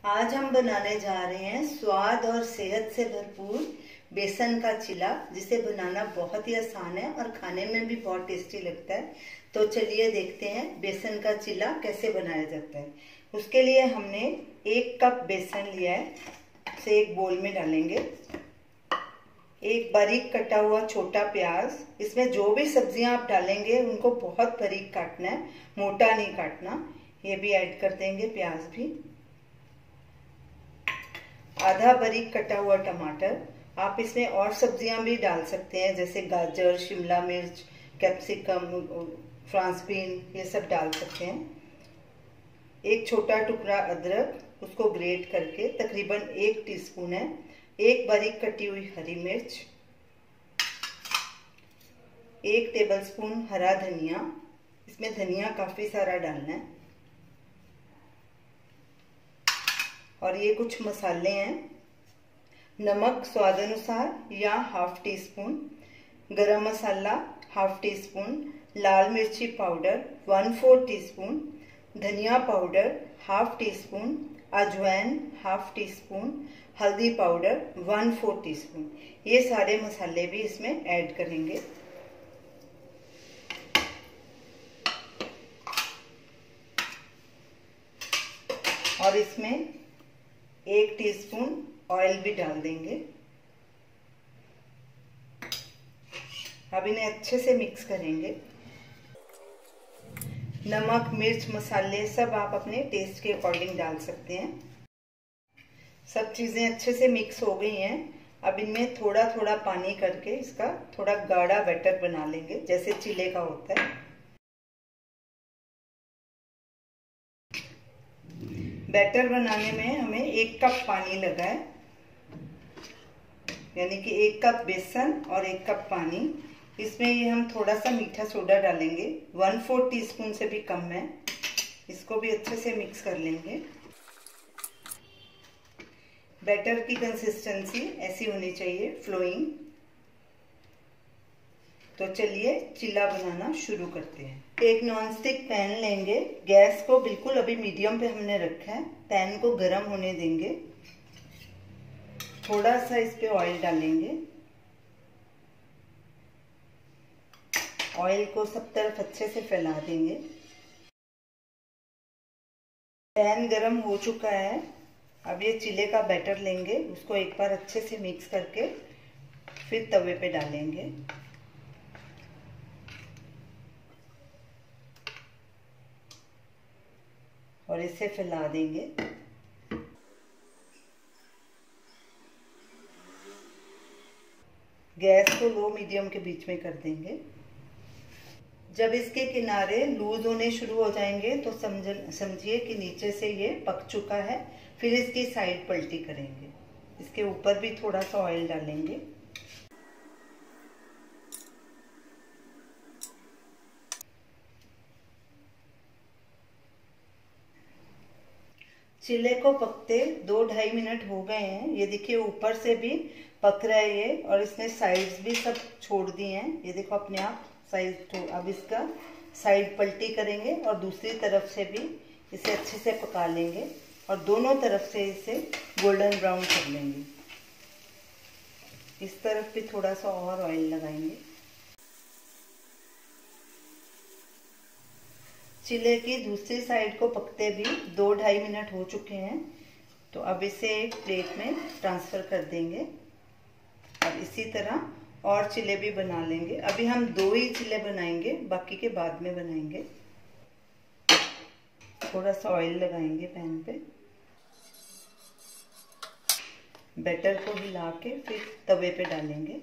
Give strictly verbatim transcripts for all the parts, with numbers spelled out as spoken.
आज हम बनाने जा रहे हैं स्वाद और सेहत से भरपूर बेसन का चिला, जिसे बनाना बहुत ही आसान है और खाने में भी बहुत टेस्टी लगता है। तो चलिए देखते हैं बेसन का चिला कैसे बनाया जाता है। उसके लिए हमने एक कप बेसन लिया है, उसे एक बोल में डालेंगे। एक बारीक कटा हुआ छोटा प्याज, इसमें जो भी सब्जियां आप डालेंगे उनको बहुत बारीक काटना है, मोटा नहीं काटना। ये भी ऐड कर देंगे, प्याज भी। आधा बारीक कटा हुआ टमाटर, आप इसमें और सब्जियां भी डाल सकते हैं, जैसे गाजर, शिमला मिर्च, कैप्सिकम, फ्रांस बीन, ये सब डाल सकते हैं। एक छोटा टुकड़ा अदरक, उसको ग्रेट करके तकरीबन एक टीस्पून है। एक बारीक कटी हुई हरी मिर्च, एक टेबलस्पून हरा धनिया, इसमें धनिया काफी सारा डालना है। और ये कुछ मसाले हैं, नमक स्वाद अनुसार या half teaspoon, garam masala half teaspoon, लाल मिर्ची powder one four teaspoon, धनिया पाउडर हाफ टी स्पून, अजवाइन हाफ टी स्पून, हल्दी powder one four teaspoon. ये सारे मसाले भी इसमें ऐड करेंगे। और इसमें एक टीस्पून ऑयल भी डाल देंगे। अब इन्हें अच्छे से मिक्स करेंगे। नमक, मिर्च, मसाले सब आप अपने टेस्ट के अकॉर्डिंग डाल सकते हैं। सब चीजें अच्छे से मिक्स हो गई हैं। अब इनमें थोड़ा थोड़ा पानी करके इसका थोड़ा गाढ़ा बैटर बना लेंगे, जैसे चिले का होता है। बैटर बनाने में हमें एक कप पानी लगा है, यानी कि एक कप बेसन और एक कप पानी। इसमें ये हम थोड़ा सा मीठा सोडा डालेंगे, वन फोर टीस्पून से भी कम है। इसको भी अच्छे से मिक्स कर लेंगे। बैटर की कंसिस्टेंसी ऐसी होनी चाहिए, फ्लोइंग। तो चलिए चिला बनाना शुरू करते हैं। एक नॉनस्टिक पैन लेंगे, गैस को बिल्कुल अभी मीडियम पे हमने रखा है। पैन को गर्म होने देंगे। थोड़ा सा इस पे ऑयल डालेंगे। ऑयल को सब तरफ अच्छे से फैला देंगे। पैन गर्म हो चुका है। अब ये चिले का बैटर लेंगे, उसको एक बार अच्छे से मिक्स करके फिर तवे पे डालेंगे। और इसे फैला देंगे। गैस को लो मीडियम के बीच में कर देंगे। जब इसके किनारे लूज होने शुरू हो जाएंगे तो समझ समझिए कि नीचे से ये पक चुका है। फिर इसकी साइड पलटी करेंगे। इसके ऊपर भी थोड़ा सा ऑयल डालेंगे। चिले को पकते दो ढाई मिनट हो गए हैं। ये देखिए ऊपर से भी पक रहा है ये, और इसने साइड्स भी सब छोड़ दी हैं। ये देखो अपने आप साइड। अब इसका साइड पलटी करेंगे और दूसरी तरफ से भी इसे अच्छे से पका लेंगे और दोनों तरफ से इसे गोल्डन ब्राउन कर लेंगे। इस तरफ भी थोड़ा सा और ऑयल लगाएंगे। चिले की दूसरी साइड को पकते भी दो ढाई मिनट हो चुके हैं। तो अब इसे एक प्लेट में ट्रांसफर कर देंगे और इसी तरह और चिले भी बना लेंगे। अभी हम दो ही चिले बनाएंगे, बाकी के बाद में बनाएंगे। थोड़ा सा ऑयल लगाएंगे पैन पे। बैटर को हिला के फिर तवे पे डालेंगे।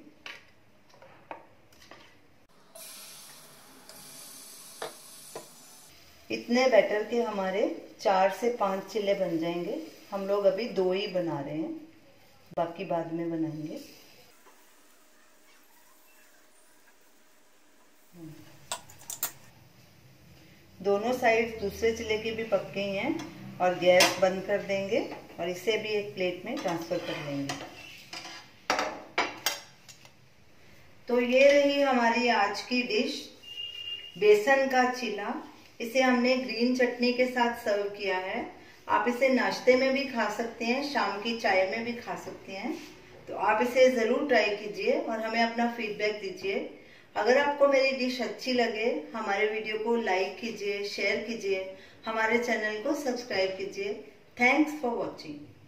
इतने बैटर के हमारे चार से पांच चिले बन जाएंगे। हम लोग अभी दो ही बना रहे हैं, बाकी बाद में बनाएंगे। दोनों साइड दूसरे चिले की भी पक गई हैं और गैस बंद कर देंगे और इसे भी एक प्लेट में ट्रांसफर कर लेंगे। तो ये रही हमारी आज की डिश, बेसन का चिला। इसे हमने ग्रीन चटनी के साथ सर्व किया है। आप इसे नाश्ते में भी खा सकते हैं, शाम की चाय में भी खा सकते हैं। तो आप इसे जरूर ट्राई कीजिए और हमें अपना फीडबैक दीजिए। अगर आपको मेरी डिश अच्छी लगे, हमारे वीडियो को लाइक कीजिए, शेयर कीजिए, हमारे चैनल को सब्सक्राइब कीजिए। Thanks for watching.